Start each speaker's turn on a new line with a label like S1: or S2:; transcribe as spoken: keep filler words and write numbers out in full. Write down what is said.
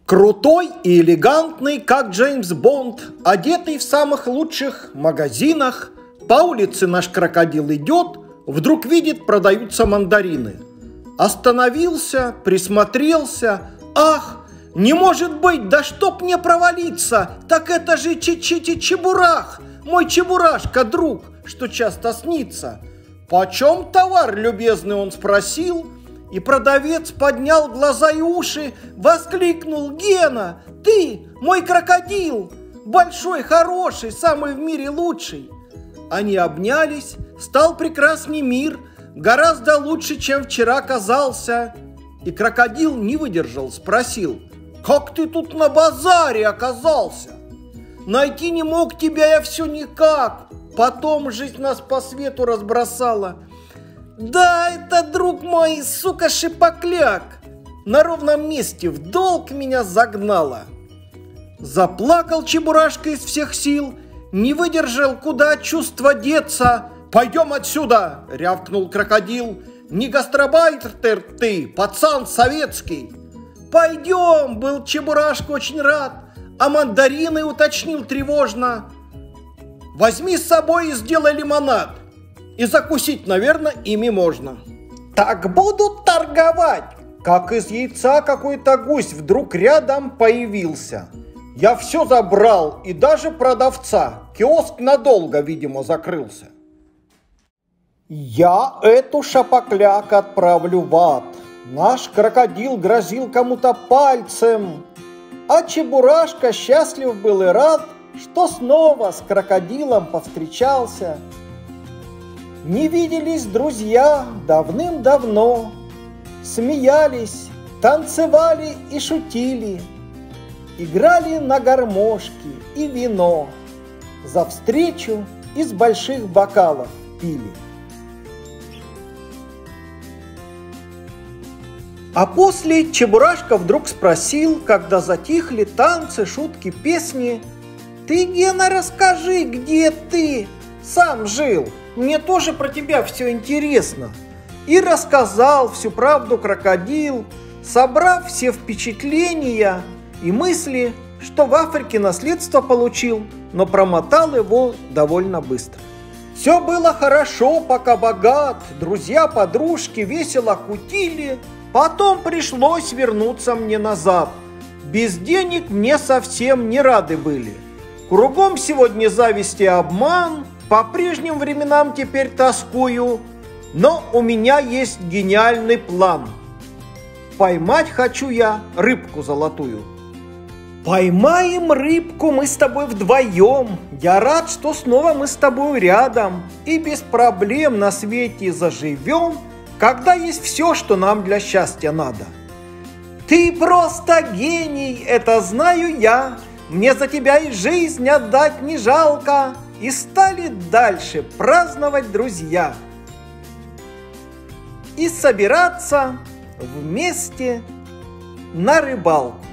S1: Крутой и элегантный, как Джеймс Бонд, одетый в самых лучших магазинах, по улице наш крокодил идет, вдруг видит, продаются мандарины. Остановился, присмотрелся. Ах, не может быть, да чтоб мне провалиться, так это же Чи-Чи-Чи-Чебурах, мой Чебурашка, друг, что часто снится. Почем товар, любезный, он спросил, и продавец поднял глаза и уши, воскликнул: Гена, ты, мой крокодил, большой, хороший, самый в мире лучший. Они обнялись, стал прекрасный мир, гораздо лучше, чем вчера казался. И крокодил не выдержал, спросил: как ты тут на базаре оказался? Найти не мог тебя я все никак, потом жизнь нас по свету разбросала. Да, это, друг мой, сука, шипокляк, на ровном месте в долг меня загнала. Заплакал Чебурашка из всех сил, не выдержал, куда чувства деться. Пойдем отсюда, рявкнул крокодил, не гастробайтер ты, пацан советский. Пойдем, был Чебурашка очень рад, а мандарины уточнил тревожно. Возьми с собой и сделай лимонад. И закусить, наверное, ими можно. Так будут торговать. Как из яйца какой-то гусь вдруг рядом появился. Я все забрал, и даже продавца. Киоск надолго, видимо, закрылся. Я эту шапокляк отправлю в ад. Наш крокодил грозил кому-то пальцем. А Чебурашка счастлив был и рад, что снова с крокодилом повстречался. Не виделись друзья давным-давно, смеялись, танцевали и шутили, играли на гармошке и вино, за встречу из больших бокалов пили. А после Чебурашка вдруг спросил, когда затихли танцы, шутки, песни: «Ты, Гена, расскажи, где ты сам жил? Мне тоже про тебя все интересно». И рассказал всю правду крокодил, собрав все впечатления и мысли, что в Африке наследство получил, но промотал его довольно быстро. Все было хорошо, пока богат, друзья-подружки весело кутили, потом пришлось вернуться мне назад. Без денег мне совсем не рады были. Кругом сегодня зависть и обман, по прежним временам теперь тоскую, но у меня есть гениальный план. Поймать хочу я рыбку золотую. Поймаем рыбку мы с тобой вдвоем. Я рад, что снова мы с тобой рядом и без проблем на свете заживем, когда есть все, что нам для счастья надо. Ты просто гений, это знаю я. Мне за тебя и жизнь отдать не жалко. И стали дальше праздновать друзья и собираться вместе на рыбалку.